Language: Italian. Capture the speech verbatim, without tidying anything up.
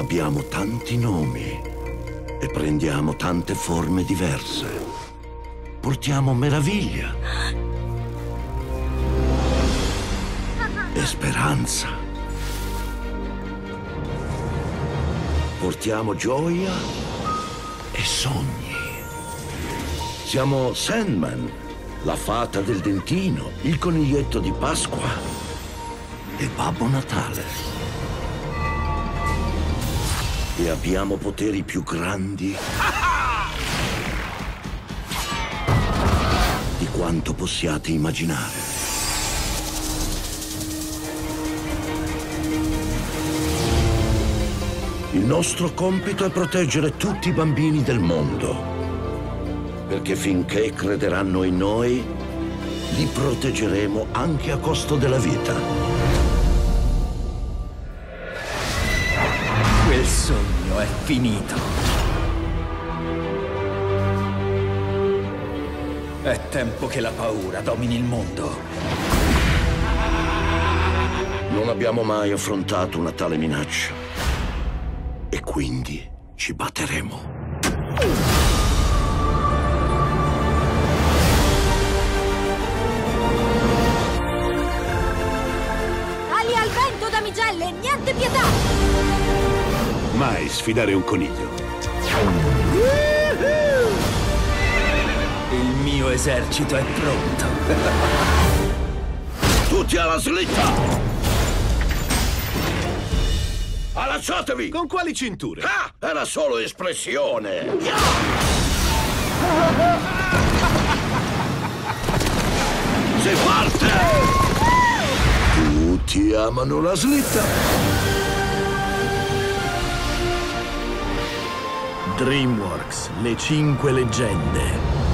Abbiamo tanti nomi e prendiamo tante forme diverse. Portiamo meraviglia e speranza. Portiamo gioia e sogni. Siamo Sandman, la fata del dentino, il coniglietto di Pasqua e Babbo Natale. E abbiamo poteri più grandi di quanto possiate immaginare. Il nostro compito è proteggere tutti i bambini del mondo, perché finché crederanno in noi, li proteggeremo anche a costo della vita. Quel sogno è finito. È tempo che la paura domini il mondo. Non abbiamo mai affrontato una tale minaccia e quindi ci batteremo. Ali al vento, damigelle, niente pietà! Mai sfidare un coniglio. Il mio esercito è pronto. Tutti alla slitta! Allacciatevi! Con quali cinture? Ah, era solo espressione! Si parte! Tutti amano la slitta! DreamWorks, le cinque leggende.